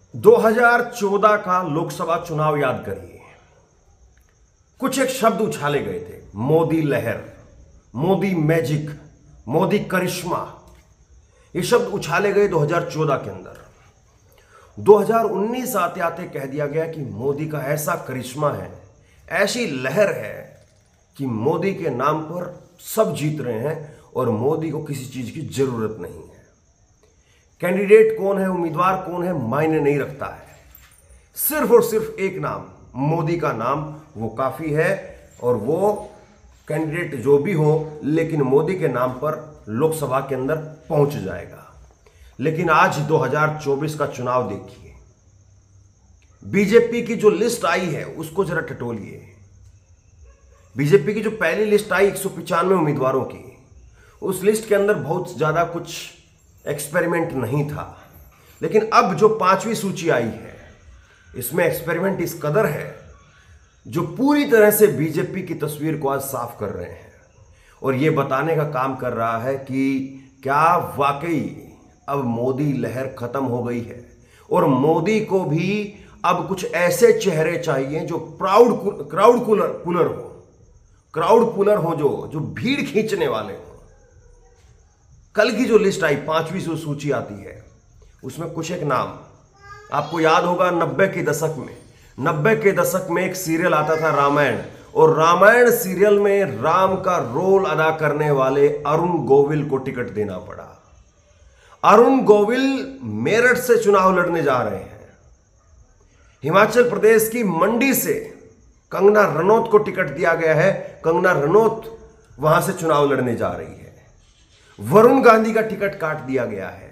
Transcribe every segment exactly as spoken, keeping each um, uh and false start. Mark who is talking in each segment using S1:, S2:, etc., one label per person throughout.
S1: दो हज़ार चौदह का लोकसभा चुनाव याद करिए। कुछ एक शब्द उछाले गए थे, मोदी लहर, मोदी मैजिक, मोदी करिश्मा। ये शब्द उछाले गए दो हज़ार चौदह के अंदर। दो हज़ार उन्नीस आते आते कह दिया गया कि मोदी का ऐसा करिश्मा है, ऐसी लहर है कि मोदी के नाम पर सब जीत रहे हैं और मोदी को किसी चीज की जरूरत नहीं है। कैंडिडेट कौन है, उम्मीदवार कौन है, मायने नहीं रखता है। सिर्फ और सिर्फ एक नाम, मोदी का नाम, वो काफी है। और वो कैंडिडेट जो भी हो, लेकिन मोदी के नाम पर लोकसभा के अंदर पहुंच जाएगा। लेकिन आज दो हज़ार चौबीस का चुनाव देखिए, बीजेपी की जो लिस्ट आई है उसको जरा टटोलिए। बीजेपी की जो पहली लिस्ट आई एक सौ पिचानवे उम्मीदवारों की, उस लिस्ट के अंदर बहुत ज्यादा कुछ एक्सपेरिमेंट नहीं था। लेकिन अब जो पांचवी सूची आई है, इसमें एक्सपेरिमेंट इस कदर है जो पूरी तरह से बीजेपी की तस्वीर को आज साफ कर रहे हैं और यह बताने का काम कर रहा है कि क्या वाकई अब मोदी लहर खत्म हो गई है और मोदी को भी अब कुछ ऐसे चेहरे चाहिए जो प्राउड क्राउड पुलर पुलर हो क्राउड पुलर हो जो जो भीड़ खींचने वाले हो। कल की जो लिस्ट आई, पांचवी जो सूची आती है, उसमें कुछ एक नाम आपको याद होगा। नब्बे के दशक में नब्बे के दशक में एक सीरियल आता था रामायण, और रामायण सीरियल में राम का रोल अदा करने वाले अरुण गोविल को टिकट देना पड़ा। अरुण गोविल मेरठ से चुनाव लड़ने जा रहे हैं। हिमाचल प्रदेश की मंडी से कंगना रनौत को टिकट दिया गया है। कंगना रनौत वहां से चुनाव लड़ने जा रही है। वरुण गांधी का टिकट काट दिया गया है।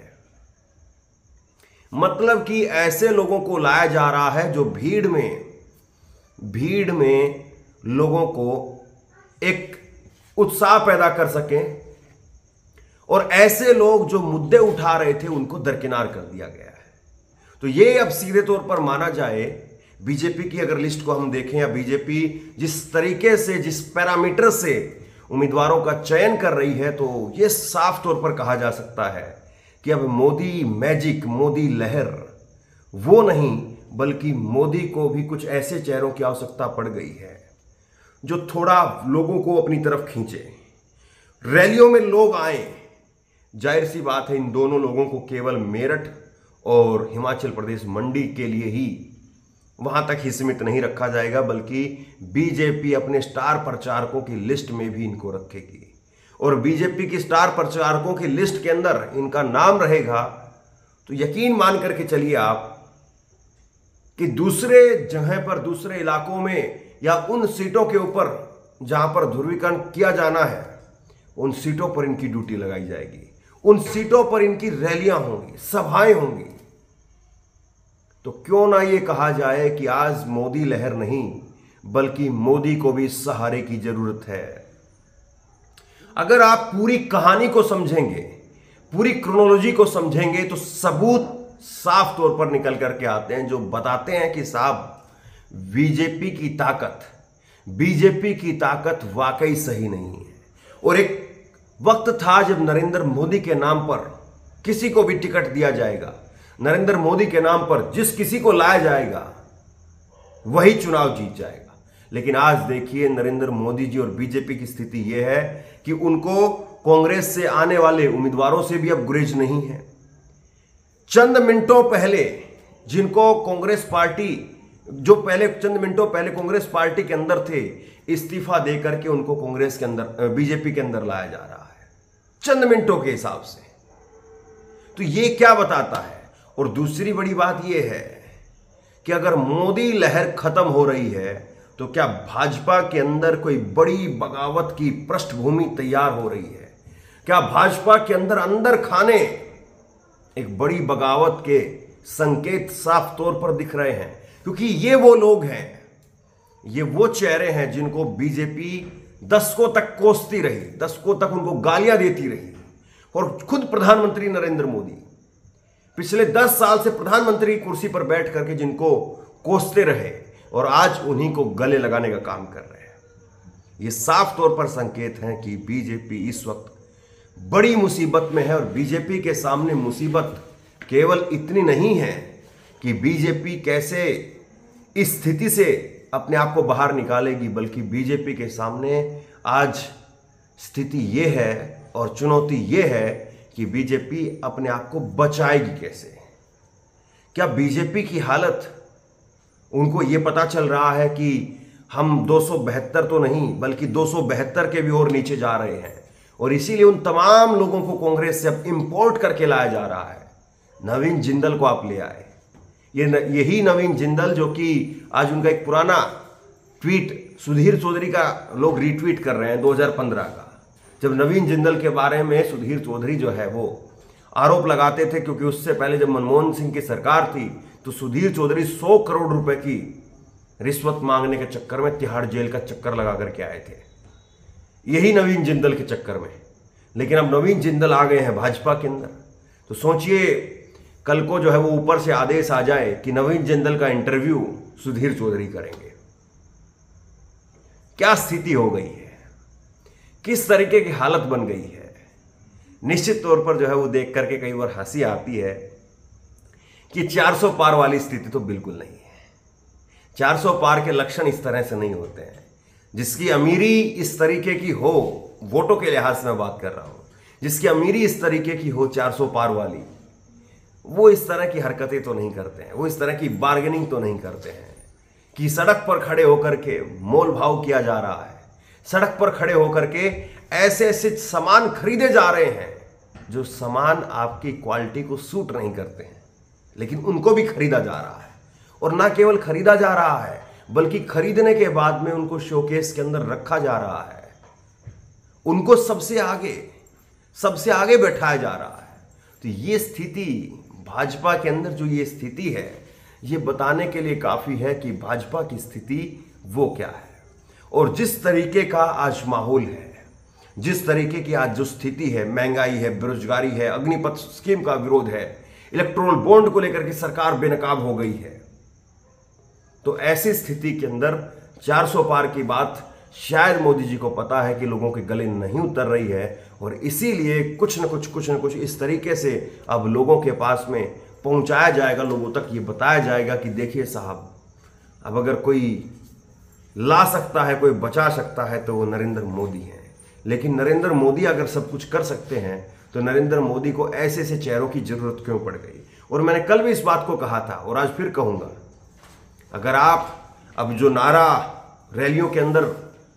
S1: मतलब कि ऐसे लोगों को लाया जा रहा है जो भीड़ में भीड़ में लोगों को एक उत्साह पैदा कर सकें, और ऐसे लोग जो मुद्दे उठा रहे थे उनको दरकिनार कर दिया गया है। तो ये अब सीधे तौर पर माना जाए, बीजेपी की अगर लिस्ट को हम देखें या बीजेपी जिस तरीके से, जिस पैरामीटर से उम्मीदवारों का चयन कर रही है, तो यह साफ तौर पर कहा जा सकता है कि अब मोदी मैजिक, मोदी लहर वो नहीं, बल्कि मोदी को भी कुछ ऐसे चेहरों की आवश्यकता पड़ गई है जो थोड़ा लोगों को अपनी तरफ खींचे, रैलियों में लोग आए। जाहिर सी बात है, इन दोनों लोगों को केवल मेरठ और हिमाचल प्रदेश मंडी के लिए ही वहां तक ही सीमित नहीं रखा जाएगा, बल्कि बीजेपी अपने स्टार प्रचारकों की लिस्ट में भी इनको रखेगी। और बीजेपी की स्टार प्रचारकों की लिस्ट के अंदर इनका नाम रहेगा तो यकीन मान करके चलिए आप कि दूसरे जगह पर, दूसरे इलाकों में या उन सीटों के ऊपर जहां पर ध्रुवीकरण किया जाना है, उन सीटों पर इनकी ड्यूटी लगाई जाएगी। उन सीटों पर इनकी रैलियां होंगी, सभाएं होंगी। तो क्यों ना ये कहा जाए कि आज मोदी लहर नहीं, बल्कि मोदी को भी सहारे की जरूरत है। अगर आप पूरी कहानी को समझेंगे, पूरी क्रोनोलॉजी को समझेंगे, तो सबूत साफ तौर पर निकल करके आते हैं जो बताते हैं कि साहब बीजेपी की ताकत बीजेपी की ताकत वाकई सही नहीं है। और एक वक्त था जब नरेंद्र मोदी के नाम पर किसी को भी टिकट दिया जाएगा, नरेंद्र मोदी के नाम पर जिस किसी को लाया जाएगा वही चुनाव जीत जाएगा। लेकिन आज देखिए, नरेंद्र मोदी जी और बीजेपी की स्थिति यह है कि उनको कांग्रेस से आने वाले उम्मीदवारों से भी अब गुरेज नहीं है। चंद मिनटों पहले जिनको कांग्रेस पार्टी, जो पहले चंद मिनटों पहले कांग्रेस पार्टी के अंदर थे, इस्तीफा देकर के उनको कांग्रेस के अंदर, बीजेपी के अंदर लाया जा रहा है, चंद मिनटों के हिसाब से। तो ये क्या बताता है? और दूसरी बड़ी बात यह है कि अगर मोदी लहर खत्म हो रही है तो क्या भाजपा के अंदर कोई बड़ी बगावत की पृष्ठभूमि तैयार हो रही है? क्या भाजपा के अंदर अंदर खाने एक बड़ी बगावत के संकेत साफ तौर पर दिख रहे हैं? क्योंकि ये वो लोग हैं, ये वो चेहरे हैं जिनको बीजेपी दशकों तक कोसती रही, दशकों तक उनको गालियां देती रही। और खुद प्रधानमंत्री नरेंद्र मोदी पिछले दस साल से प्रधानमंत्री की कुर्सी पर बैठ करके जिनको कोसते रहे, और आज उन्हीं को गले लगाने का काम कर रहे हैं। ये साफ तौर पर संकेत हैं कि बीजेपी इस वक्त बड़ी मुसीबत में है। और बीजेपी के सामने मुसीबत केवल इतनी नहीं है कि बीजेपी कैसे इस स्थिति से अपने आप को बाहर निकालेगी, बल्कि बीजेपी के सामने आज स्थिति ये है और चुनौती ये है कि बीजेपी अपने आप को बचाएगी कैसे। क्या बीजेपी की हालत, उनको ये पता चल रहा है कि हम दो सौ बहत्तर तो नहीं बल्कि दो सौ बहत्तर के भी और नीचे जा रहे हैं, और इसीलिए उन तमाम लोगों को कांग्रेस से अब इंपोर्ट करके लाया जा रहा है। नवीन जिंदल को आप ले आए, ये न, यही नवीन जिंदल जो कि आज उनका एक पुराना ट्वीट सुधीर चौधरी का लोग रीट्वीट कर रहे हैं दो हज़ार पंद्रह का, जब नवीन जिंदल के बारे में सुधीर चौधरी जो है वो आरोप लगाते थे, क्योंकि उससे पहले जब मनमोहन सिंह की सरकार थी तो सुधीर चौधरी सौ करोड़ रुपए की रिश्वत मांगने के चक्कर में तिहाड़ जेल का चक्कर लगा करके आए थे, यही नवीन जिंदल के चक्कर में। लेकिन अब नवीन जिंदल आ गए हैं भाजपा के अंदर, तो सोचिए कल को जो है वो ऊपर से आदेश आ जाए कि नवीन जिंदल का इंटरव्यू सुधीर चौधरी करेंगे, क्या स्थिति हो गई है, किस तरीके की हालत बन गई है। निश्चित तौर पर जो है वो देख करके कई बार हंसी आती है कि चार सौ पार वाली स्थिति तो बिल्कुल नहीं है। चार सौ पार के लक्षण इस तरह से नहीं होते हैं। जिसकी अमीरी इस तरीके की हो, वोटों के लिहाज से मैं बात कर रहा हूं, जिसकी अमीरी इस तरीके की हो चार सौ पार वाली, वो इस तरह की हरकतें तो नहीं करते हैं, वो इस तरह की बार्गेनिंग तो नहीं करते हैं कि सड़क पर खड़े होकर के मोल भाव किया जा रहा है, सड़क पर खड़े होकर के ऐसे ऐसे सामान खरीदे जा रहे हैं जो सामान आपकी क्वालिटी को सूट नहीं करते हैं, लेकिन उनको भी खरीदा जा रहा है। और ना केवल खरीदा जा रहा है बल्कि खरीदने के बाद में उनको शोकेस के अंदर रखा जा रहा है, उनको सबसे आगे सबसे आगे बैठाया जा रहा है। तो ये स्थिति भाजपा के अंदर जो ये स्थिति है, ये बताने के लिए काफी है कि भाजपा की स्थिति वो क्या है। और जिस तरीके का आज माहौल है, जिस तरीके की आज जो स्थिति है, महंगाई है, बेरोजगारी है, अग्निपथ स्कीम का विरोध है, इलेक्ट्रोल बॉन्ड को लेकर के सरकार बेनकाब हो गई है, तो ऐसी स्थिति के अंदर चार सौ पार की बात शायद मोदी जी को पता है कि लोगों के गले नहीं उतर रही है, और इसीलिए कुछ न कुछ कुछ न कुछ इस तरीके से अब लोगों के पास में पहुंचाया जाएगा, लोगों तक ये बताया जाएगा कि देखिए साहब, अब अगर कोई ला सकता है, कोई बचा सकता है तो वो नरेंद्र मोदी हैं। लेकिन नरेंद्र मोदी अगर सब कुछ कर सकते हैं तो नरेंद्र मोदी को ऐसे ऐसे चेहरों की जरूरत क्यों पड़ गई। और मैंने कल भी इस बात को कहा था और आज फिर कहूंगा, अगर आप अब जो नारा रैलियों के अंदर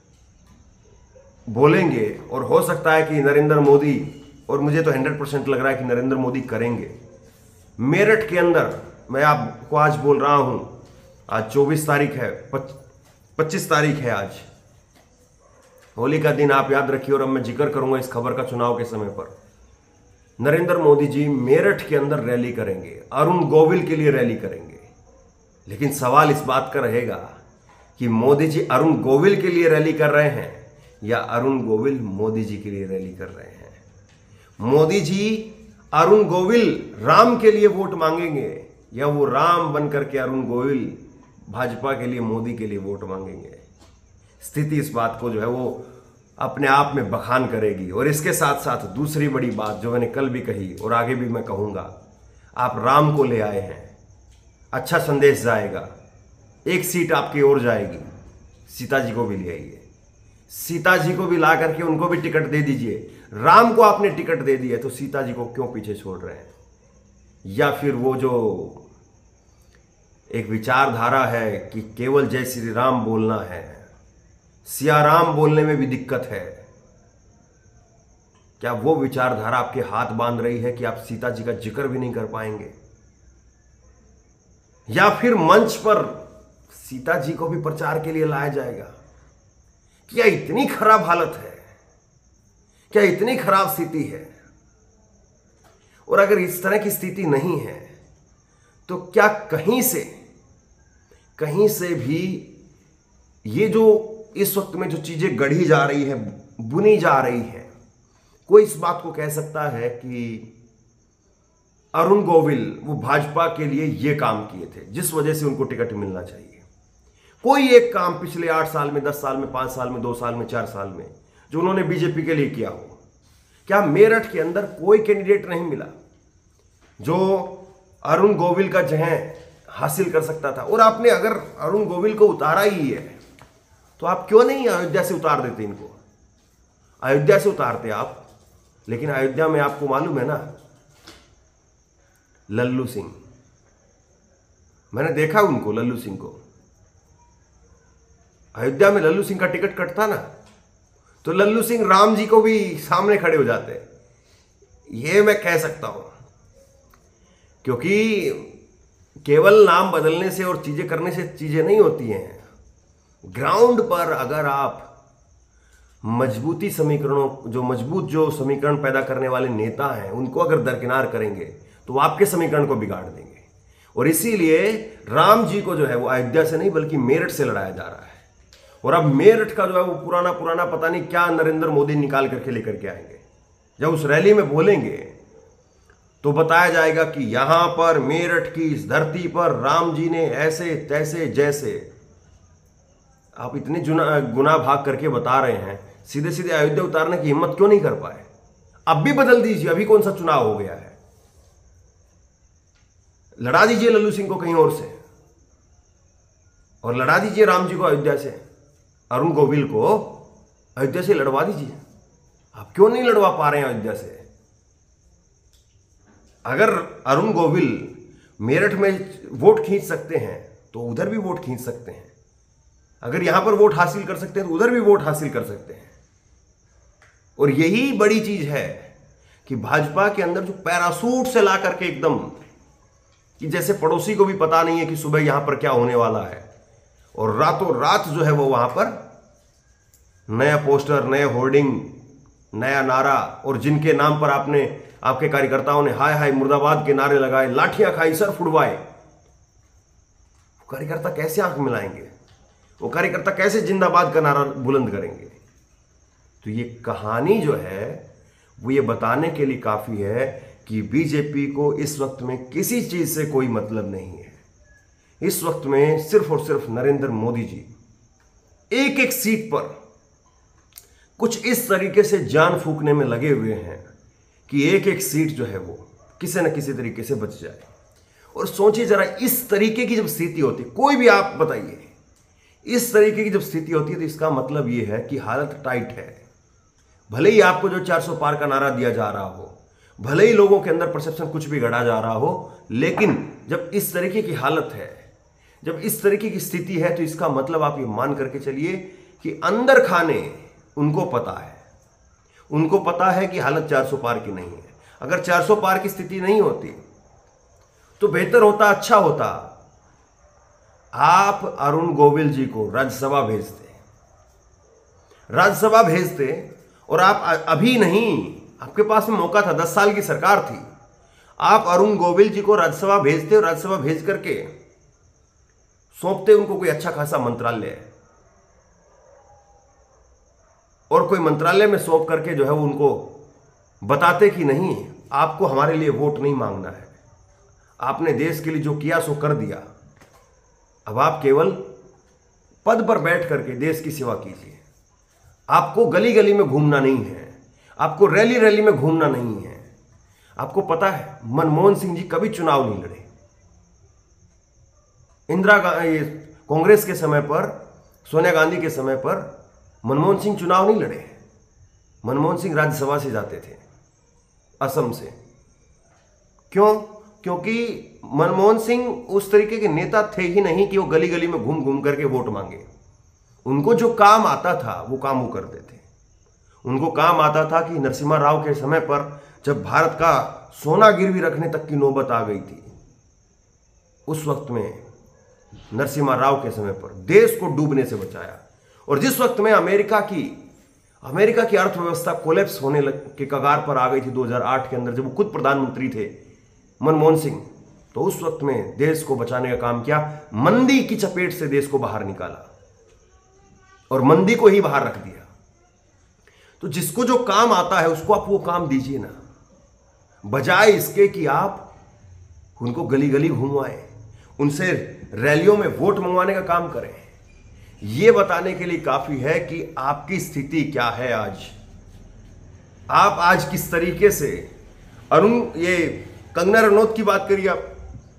S1: बोलेंगे, और हो सकता है कि नरेंद्र मोदी, और मुझे तो हंड्रेड परसेंट लग रहा है कि नरेंद्र मोदी करेंगे। मेरठ के अंदर मैं आपको आज बोल रहा हूं, आज चौबीस तारीख है, पच्चीस तारीख है आज, होली का दिन आप याद रखिए। और अब मैं जिक्र करूंगा इस खबर का चुनाव के समय पर। नरेंद्र मोदी जी मेरठ के अंदर रैली करेंगे, अरुण गोविल के लिए रैली करेंगे। लेकिन सवाल इस बात का रहेगा कि मोदी जी अरुण गोविल के लिए रैली कर रहे हैं या अरुण गोविल मोदी जी के लिए रैली कर रहे हैं। मोदी जी अरुण गोविल राम के लिए वोट मांगेंगे या वो राम बनकर के अरुण गोविल भाजपा के लिए, मोदी के लिए वोट मांगेंगे। स्थिति इस बात को जो है वो अपने आप में बखान करेगी। और इसके साथ साथ दूसरी बड़ी बात जो मैंने कल भी कही और आगे भी मैं कहूंगा, आप राम को ले आए हैं, अच्छा संदेश जाएगा, एक सीट आपकी ओर जाएगी, सीता जी को भी ले आइए, सीता जी को भी ला करके उनको भी टिकट दे दीजिए। राम को आपने टिकट दे दी है तो सीता जी को क्यों पीछे छोड़ रहे हैं। या फिर वो जो एक विचारधारा है कि केवल जय श्री राम बोलना है, सिया राम बोलने में भी दिक्कत है, क्या वो विचारधारा आपके हाथ बांध रही है कि आप सीता जी का जिक्र भी नहीं कर पाएंगे। या फिर मंच पर सीता जी को भी प्रचार के लिए लाया जाएगा। क्या इतनी खराब हालत है, क्या इतनी खराब स्थिति है। और अगर इस तरह की स्थिति नहीं है तो क्या कहीं से कहीं से भी ये जो इस वक्त में जो चीजें गढ़ी जा रही है, बुनी जा रही है, कोई इस बात को कह सकता है कि अरुण गोविल वो भाजपा के लिए ये काम किए थे जिस वजह से उनको टिकट मिलना चाहिए। कोई एक काम पिछले आठ साल में, दस साल में, पांच साल में, दो साल में, चार साल में जो उन्होंने बीजेपी के लिए किया हो। क्या मेरठ के अंदर कोई कैंडिडेट नहीं मिला जो अरुण गोविल का जो है हासिल कर सकता था। और आपने अगर अरुण गोविल को उतारा ही है तो आप क्यों नहीं अयोध्या से उतार देते इनको? अयोध्या से उतारते आप, लेकिन अयोध्या में आपको मालूम है ना, लल्लू सिंह, मैंने देखा उनको, लल्लू सिंह को। अयोध्या में लल्लू सिंह का टिकट कटता ना तो लल्लू सिंह राम जी को भी सामने खड़े हो जाते, ये मैं कह सकता हूं। क्योंकि केवल नाम बदलने से और चीजें करने से चीजें नहीं होती हैं। ग्राउंड पर अगर आप मजबूती समीकरणों, जो मजबूत जो समीकरण पैदा करने वाले नेता हैं, उनको अगर दरकिनार करेंगे तो वो आपके समीकरण को बिगाड़ देंगे। और इसीलिए राम जी को जो है वो अयोध्या से नहीं बल्कि मेरठ से लड़ाया जा रहा है। और अब मेरठ का जो है वो पुराना पुराना पता नहीं क्या नरेंद्र मोदी निकाल करके लेकर के आएंगे। जब उस रैली में बोलेंगे तो बताया जाएगा कि यहां पर मेरठ की इस धरती पर राम जी ने ऐसे तैसे जैसे। आप इतने गुना भाग करके बता रहे हैं, सीधे सीधे अयोध्या उतारने की हिम्मत क्यों नहीं कर पाए? अब भी बदल दीजिए, अभी कौन सा चुनाव हो गया है, लड़ा दीजिए लल्लू सिंह को कहीं और से और लड़ा दीजिए राम जी को अयोध्या से, अरुण गोविल को अयोध्या से लड़वा दीजिए। आप क्यों नहीं लड़वा पा रहे हैं अयोध्या से? अगर अरुण गोविल मेरठ में वोट खींच सकते हैं तो उधर भी वोट खींच सकते हैं। अगर यहां पर वोट हासिल कर सकते हैं तो उधर भी वोट हासिल कर सकते हैं। और यही बड़ी चीज है कि भाजपा के अंदर जो पैरासूट से ला करके एकदम, कि जैसे पड़ोसी को भी पता नहीं है कि सुबह यहां पर क्या होने वाला है, और रातों रात जो है वो वहां पर नया पोस्टर, नए होर्डिंग, नया नारा, और जिनके नाम पर आपने, आपके कार्यकर्ताओं ने हाय हाय मुर्दाबाद के नारे लगाए, लाठियां खाई, सर फुड़वाए, कार्यकर्ता कैसे आंख मिलाएंगे? वो कार्यकर्ता कैसे जिंदाबाद का नारा बुलंद करेंगे? तो ये कहानी जो है वो ये बताने के लिए काफी है कि बीजेपी को इस वक्त में किसी चीज से कोई मतलब नहीं है। इस वक्त में सिर्फ और सिर्फ नरेंद्र मोदी जी एक एक सीट पर कुछ इस तरीके से जान फूकने में लगे हुए हैं कि एक एक सीट जो है वो किसी न किसी तरीके से बच जाए। और सोचिए जरा, इस तरीके की जब स्थिति होती है, कोई भी आप बताइए, इस तरीके की जब स्थिति होती है तो इसका मतलब यह है कि हालत टाइट है। भले ही आपको जो चार सौ पार का नारा दिया जा रहा हो, भले ही लोगों के अंदर परसेप्शन कुछ भी गढ़ा जा रहा हो, लेकिन जब इस तरीके की हालत है, जब इस तरीके की स्थिति है, तो इसका मतलब आप ये मान करके चलिए कि अंदर खाने उनको पता है, उनको पता है कि हालत चार सौ पार की नहीं है। अगर चार सौ पार की स्थिति नहीं होती तो बेहतर होता, अच्छा होता, आप अरुण गोविल जी को राज्यसभा भेजते, राज्यसभा भेजते और आप अभी नहीं, आपके पास में मौका था, दस साल की सरकार थी, आप अरुण गोविल जी को राज्यसभा भेजते और राज्यसभा भेज करके सौंपते उनको कोई अच्छा खासा मंत्रालय, और कोई मंत्रालय में सौंप करके जो है वो उनको बताते कि नहीं, आपको हमारे लिए वोट नहीं मांगना है, आपने देश के लिए जो किया सो कर दिया, अब आप केवल पद पर बैठ करके देश की सेवा कीजिए। आपको गली गली में घूमना नहीं है, आपको रैली रैली में घूमना नहीं है। आपको पता है मनमोहन सिंह जी कभी चुनाव नहीं लड़े, इंदिरा गांधी, कांग्रेस के समय पर, सोनिया गांधी के समय पर मनमोहन सिंह चुनाव नहीं लड़े। मनमोहन सिंह राज्यसभा से जाते थे, असम से। क्यों? क्योंकि मनमोहन सिंह उस तरीके के नेता थे ही नहीं कि वो गली गली में घूम घूम करके वोट मांगे। उनको जो काम आता था वो काम वो करते थे। उनको काम आता था कि नरसिम्हा राव के समय पर जब भारत का सोना गिरवी रखने तक की नौबत आ गई थी, उस वक्त में नरसिम्हा राव के समय पर देश को डूबने से बचाया। और जिस वक्त में अमेरिका की अमेरिका की अर्थव्यवस्था कोलैप्स होने के कगार पर आ गई थी दो हज़ार आठ के अंदर, जब वो खुद प्रधानमंत्री थे मनमोहन सिंह, तो उस वक्त में देश को बचाने का काम किया, मंदी की चपेट से देश को बाहर निकाला और मंदी को ही बाहर रख दिया। तो जिसको जो काम आता है उसको आप वो काम दीजिए ना, बजाय इसके कि आप उनको गली गली घुमवाएं, उनसे रैलियों में वोट मंगवाने का काम करें। ये बताने के लिए काफी है कि आपकी स्थिति क्या है आज, आप आज किस तरीके से। अरुण, ये कंगना रनौत की बात करिए आप,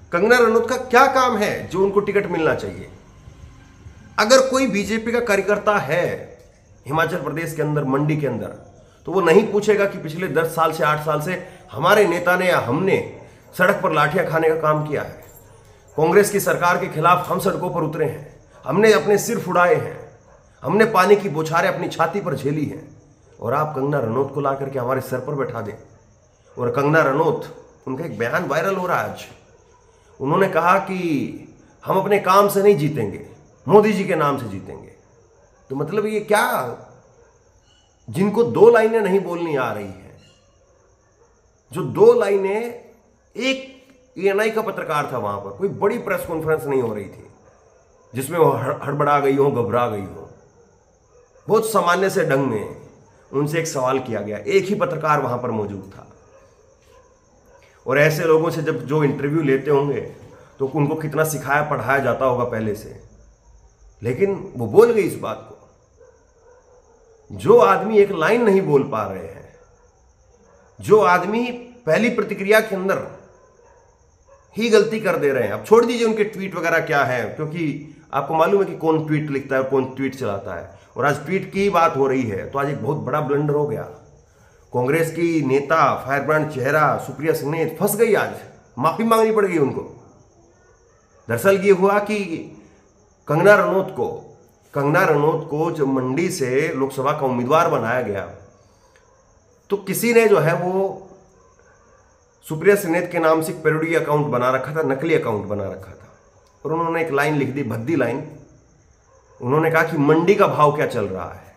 S1: कंगना रनौत का क्या काम है जो उनको टिकट मिलना चाहिए? अगर कोई बीजेपी का कार्यकर्ता है हिमाचल प्रदेश के अंदर, मंडी के अंदर, तो वो नहीं पूछेगा कि पिछले दस साल से आठ साल से हमारे नेता ने या हमने सड़क पर लाठियां खाने का काम किया है, कांग्रेस की सरकार के खिलाफ हम सड़कों पर उतरे हैं, हमने अपने सिर फुड़ाए हैं, हमने पानी की बौछारें अपनी छाती पर झेली हैं, और आप कंगना रनौत को ला करके हमारे सर पर बैठा दें। और कंगना रनौत, उनका एक बयान वायरल हो रहा है आज। उन्होंने कहा कि हम अपने काम से नहीं जीतेंगे, मोदी जी के नाम से जीतेंगे। तो मतलब ये क्या, जिनको दो लाइनें नहीं बोलनी आ रही हैं, जो दो लाइनें, एक एएनआई का पत्रकार था वहां पर, कोई बड़ी प्रेस कॉन्फ्रेंस नहीं हो रही थी जिसमें वो हड़बड़ा गई हो, घबरा गई हो, बहुत सामान्य से ढंग में उनसे एक सवाल किया गया, एक ही पत्रकार वहां पर मौजूद था। और ऐसे लोगों से जब जो इंटरव्यू लेते होंगे तो उनको कितना सिखाया पढ़ाया जाता होगा पहले से, लेकिन वो बोल गई इस बात को। जो आदमी एक लाइन नहीं बोल पा रहे हैं, जो आदमी पहली प्रतिक्रिया के अंदर ही गलती कर दे रहे हैं, अब छोड़ दीजिए उनके ट्वीट वगैरह क्या है, क्योंकि आपको मालूम है कि कौन ट्वीट लिखता है और कौन ट्वीट चलाता है। और आज ट्वीट की बात हो रही है तो आज एक बहुत बड़ा ब्लंडर हो गया। कांग्रेस की नेता, फायरब्रांड चेहरा सुप्रिया सिन्हा फंस गई, आज माफी मांगनी पड़ गई उनको। दरअसल ये हुआ कि कंगना रनौत को कंगना रनौत को जब मंडी से लोकसभा का उम्मीदवार बनाया गया तो किसी ने जो है वो सुप्रिया सिन्हा के नाम से एक पैरोडी अकाउंट बना रखा था, नकली अकाउंट बना रखा था, और उन्होंने एक लाइन लिख दी, भद्दी लाइन। उन्होंने कहा कि मंडी का भाव क्या चल रहा है।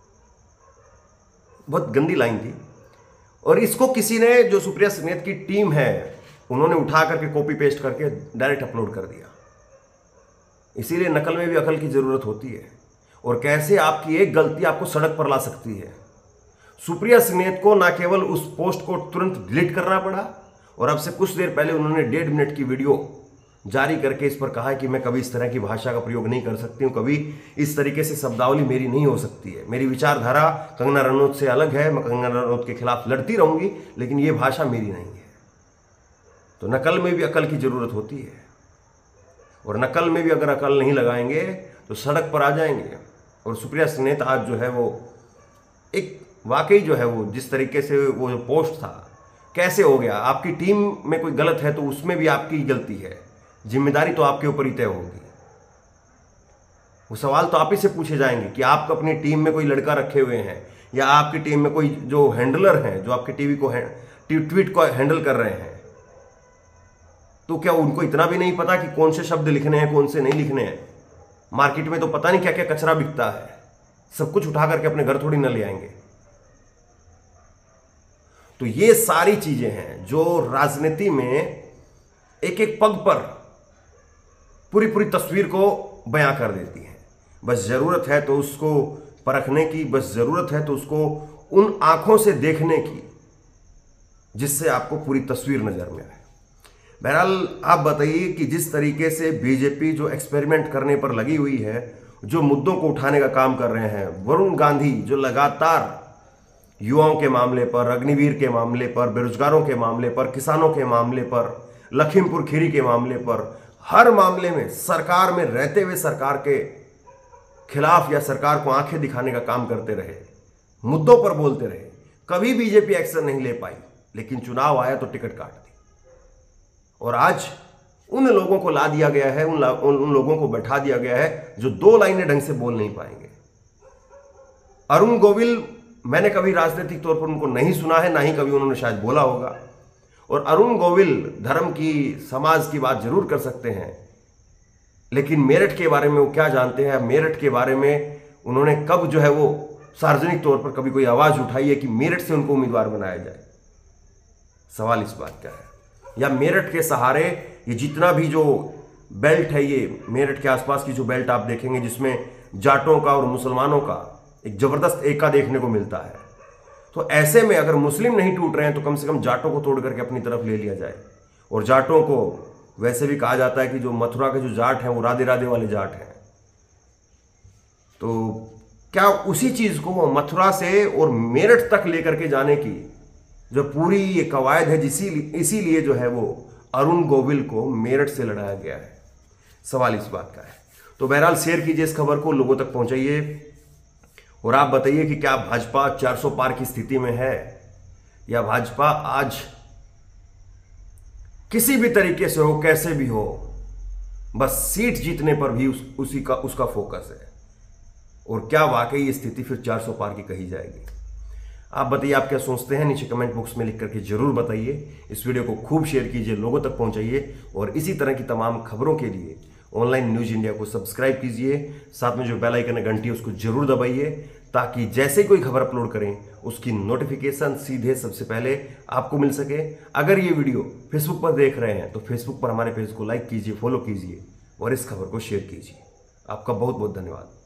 S1: बहुत गंदी लाइन थी। और इसको किसी ने, जो सुप्रिया सिन्हा की टीम है, उन्होंने उठा करके कॉपी पेस्ट करके डायरेक्ट अपलोड कर दिया। इसीलिए नकल में भी अकल की जरूरत होती है। और कैसे आपकी एक गलती आपको सड़क पर ला सकती है। सुप्रिया सिन्हा को ना केवल उस पोस्ट को तुरंत डिलीट करना पड़ा, और अब से कुछ देर पहले उन्होंने डेढ़ मिनट की वीडियो जारी करके इस पर कहा है कि मैं कभी इस तरह की भाषा का प्रयोग नहीं कर सकती हूं, कभी इस तरीके से शब्दावली मेरी नहीं हो सकती है, मेरी विचारधारा कंगना रनौत से अलग है, मैं कंगना रनौत के खिलाफ लड़ती रहूंगी, लेकिन ये भाषा मेरी नहीं है। तो नकल में भी अकल की जरूरत होती है, और नकल में भी अगर अकल नहीं लगाएंगे तो सड़क पर आ जाएंगे। और सुप्रिया सिन्हा आज जो है वो एक वाकई जो है वो जिस तरीके से वो जो पोस्ट था, कैसे हो गया, आपकी टीम में कोई गलत है तो उसमें भी आपकी गलती है, जिम्मेदारी तो आपके ऊपर ही तय होगी। वो सवाल तो आप ही से पूछे जाएंगे कि आप अपनी टीम में कोई लड़का रखे हुए हैं, या आपकी टीम में कोई जो हैंडलर हैं, जो आपके टीवी को ट्वीट को हैंडल कर रहे हैं, तो क्या उनको इतना भी नहीं पता कि कौन से शब्द लिखने हैं, कौन से नहीं लिखने हैं? मार्केट में तो पता नहीं क्या क्या कचरा बिकता है, सब कुछ उठा करके अपने घर थोड़ी न ले आएंगे। तो ये सारी चीजें हैं जो राजनीति में एक एक पग पर पूरी पूरी तस्वीर को बयां कर देती हैं। बस जरूरत है तो उसको परखने की, बस जरूरत है तो उसको उन आंखों से देखने की जिससे आपको पूरी तस्वीर नजर में आए। बहरहाल आप बताइए कि जिस तरीके से बीजेपी जो एक्सपेरिमेंट करने पर लगी हुई है, जो मुद्दों को उठाने का काम कर रहे हैं, वरुण गांधी जो लगातार युवाओं के मामले पर, अग्निवीर के मामले पर, बेरोजगारों के मामले पर, किसानों के मामले पर, लखीमपुर खीरी के मामले पर, हर मामले में सरकार में रहते हुए सरकार के खिलाफ या सरकार को आंखें दिखाने का काम करते रहे, मुद्दों पर बोलते रहे। कभी बीजेपी एक्शन नहीं ले पाई, लेकिन चुनाव आया तो टिकट काट दी। और आज उन लोगों को ला दिया गया है, उन, उन लोगों को बैठा दिया गया है जो दो लाइनें ढंग से बोल नहीं पाएंगे। अरुण गोविल, मैंने कभी राजनीतिक तौर पर उनको नहीं सुना है, ना ही कभी उन्होंने शायद बोला होगा। और अरुण गोविल धर्म की, समाज की बात जरूर कर सकते हैं, लेकिन मेरठ के बारे में वो क्या जानते हैं? मेरठ के बारे में उन्होंने कब जो है वो सार्वजनिक तौर पर कभी कोई आवाज उठाई है कि मेरठ से उनको उम्मीदवार बनाया जाए? सवाल इस बात का है। या मेरठ के सहारे ये जितना भी जो बेल्ट है, ये मेरठ के आसपास की जो बेल्ट आप देखेंगे जिसमें जाटों का और मुसलमानों का एक जबरदस्त एका देखने को मिलता है, तो ऐसे में अगर मुस्लिम नहीं टूट रहे हैं तो कम से कम जाटों को तोड़ करके अपनी तरफ ले लिया जाए। और जाटों को वैसे भी कहा जाता है कि जो मथुरा के जो जाट हैं वो राधे राधे वाले जाट हैं, तो क्या उसी चीज को मथुरा से और मेरठ तक लेकर के जाने की जो पूरी ये कवायद है, जिसी इसीलिए जो है वो अरुण गोविल को मेरठ से लड़ाया गया है। सवाल इस बात का है। तो बहरहाल शेयर कीजिए इस खबर को, लोगों तक पहुंचाइए और आप बताइए कि क्या भाजपा चार सौ पार की स्थिति में है या भाजपा आज किसी भी तरीके से हो, कैसे भी हो, बस सीट जीतने पर भी उस, उसी का उसका फोकस है। और क्या वाकई ये स्थिति फिर चार सौ पार की कही जाएगी? आप बताइए, आप क्या सोचते हैं? नीचे कमेंट बॉक्स में लिख करके जरूर बताइए। इस वीडियो को खूब शेयर कीजिए, लोगों तक पहुंचाइए और इसी तरह की तमाम खबरों के लिए ऑनलाइन न्यूज इंडिया को सब्सक्राइब कीजिए। साथ में जो बेल आइकन है घंटी उसको जरूर दबाइए ताकि जैसे कोई खबर अपलोड करें उसकी नोटिफिकेशन सीधे सबसे पहले आपको मिल सके। अगर ये वीडियो फेसबुक पर देख रहे हैं तो फेसबुक पर हमारे पेज को लाइक कीजिए, फॉलो कीजिए और इस खबर को शेयर कीजिए। आपका बहुत बहुत धन्यवाद।